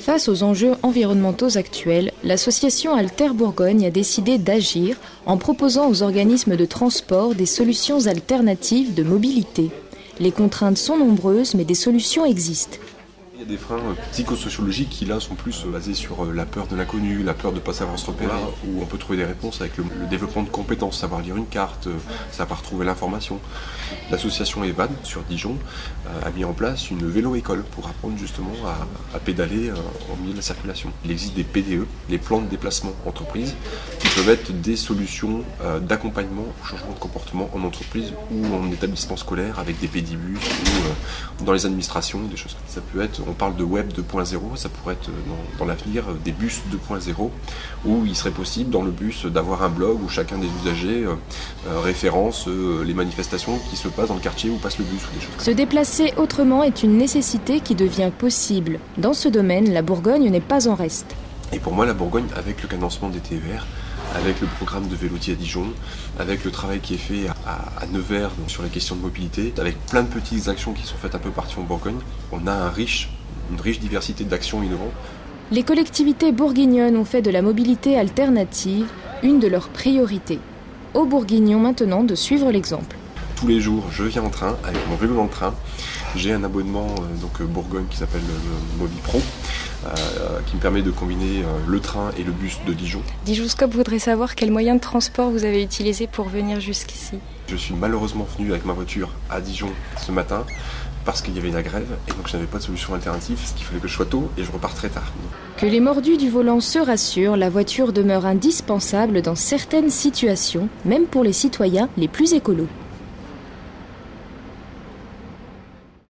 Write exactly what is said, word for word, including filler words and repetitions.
Face aux enjeux environnementaux actuels, l'association Alter Bourgogne a décidé d'agir en proposant aux organismes de transport des solutions alternatives de mobilité. Les contraintes sont nombreuses, mais des solutions existent. Il y a des freins psychosociologiques qui là sont plus basés sur la peur de l'inconnu, la peur de ne pas savoir se repérer, où on peut trouver des réponses avec le, le développement de compétences, savoir lire une carte, savoir trouver l'information. L'association Evan sur Dijon a mis en place une vélo-école pour apprendre justement à, à pédaler en milieu de la circulation. Il existe des P D E, les plans de déplacement entreprise, qui peuvent être des solutions d'accompagnement au changement de comportement en entreprise ou en établissement scolaire avec des pédibus ou dans les administrations, des choses comme ça. Ça peut être, on parle de web deux point zéro, ça pourrait être dans, dans l'avenir des bus deux point zéro, où il serait possible dans le bus d'avoir un blog où chacun des usagers euh, référence euh, les manifestations qui se passent dans le quartier où passe le bus ou des choses comme ça. Se déplacer autrement est une nécessité qui devient possible. Dans ce domaine, la Bourgogne n'est pas en reste. Et pour moi, la Bourgogne, avec le cadencement des T E R, avec le programme de Vélotier à Dijon, avec le travail qui est fait à, à Nevers donc sur les questions de mobilité, avec plein de petites actions qui sont faites un peu partout en Bourgogne, on a un riche, une riche diversité d'actions innovantes. Les collectivités bourguignonnes ont fait de la mobilité alternative une de leurs priorités. Aux Bourguignons maintenant de suivre l'exemple. Tous les jours, je viens en train, avec mon vélo dans le train. J'ai un abonnement euh, donc, Bourgogne qui s'appelle euh, MobiPro, euh, qui me permet de combiner euh, le train et le bus de Dijon. Dijonscope voudrait savoir quel moyen de transport vous avez utilisé pour venir jusqu'ici. Je suis malheureusement venu avec ma voiture à Dijon ce matin parce qu'il y avait la grève et donc je n'avais pas de solution alternative, ce qui fallait que je sois tôt et je repars très tard. Que les mordus du volant se rassurent, la voiture demeure indispensable dans certaines situations, même pour les citoyens les plus écolos.